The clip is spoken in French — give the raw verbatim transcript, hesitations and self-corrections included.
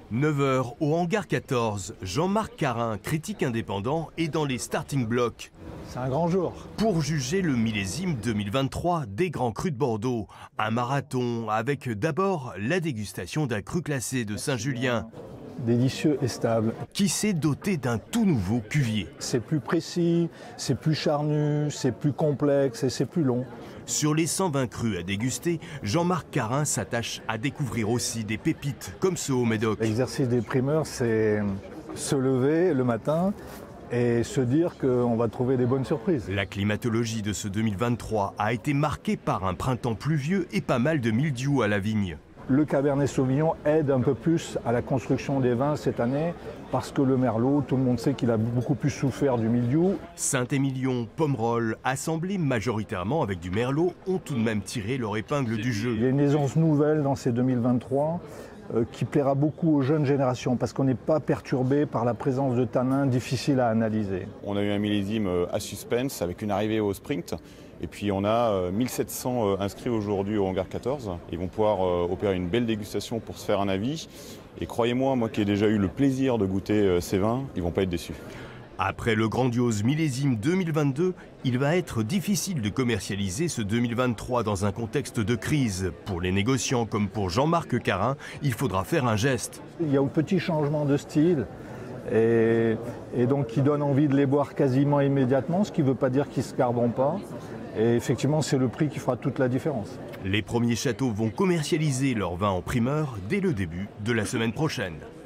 neuf heures au hangar quatorze, Jean-Marc Carin, critique indépendant, est dans les starting blocks. C'est un grand jour. Pour juger le millésime deux mille vingt-trois des grands crus de Bordeaux. Un marathon avec d'abord la dégustation d'un cru classé de Saint-Julien. Délicieux et stable. Qui s'est doté d'un tout nouveau cuvier. C'est plus précis, c'est plus charnu, c'est plus complexe et c'est plus long. Sur les cent vingt crus à déguster, Jean-Marc Carin s'attache à découvrir aussi des pépites comme ceux au Médoc. L'exercice des primeurs, c'est se lever le matin et se dire qu'on va trouver des bonnes surprises. La climatologie de ce deux mille vingt-trois a été marquée par un printemps pluvieux et pas mal de mildiou à la vigne. Le Cabernet Sauvignon aide un peu plus à la construction des vins cette année parce que le Merlot, tout le monde sait qu'il a beaucoup plus souffert du mildiou. Saint-Émilion, Pomerol, assemblés majoritairement avec du Merlot, ont tout de même tiré leur épingle du jeu. Il y a une aisance nouvelle dans ces deux mille vingt-trois euh, qui plaira beaucoup aux jeunes générations parce qu'on n'est pas perturbé par la présence de tanins difficiles à analyser. On a eu un millésime à suspense avec une arrivée au sprint. Et puis on a mille sept cents inscrits aujourd'hui au hangar quatorze. Ils vont pouvoir opérer une belle dégustation pour se faire un avis. Et croyez-moi, moi qui ai déjà eu le plaisir de goûter ces vins, ils ne vont pas être déçus. Après le grandiose millésime deux mille vingt-deux, il va être difficile de commercialiser ce deux mille vingt-trois dans un contexte de crise. Pour les négociants comme pour Jean-Marc Carin, il faudra faire un geste. Il y a un petit changement de style. Et, et donc qui donne envie de les boire quasiment immédiatement, ce qui ne veut pas dire qu'ils ne se garderont pas. Et effectivement, c'est le prix qui fera toute la différence. Les premiers châteaux vont commercialiser leur vin en primeur dès le début de la semaine prochaine.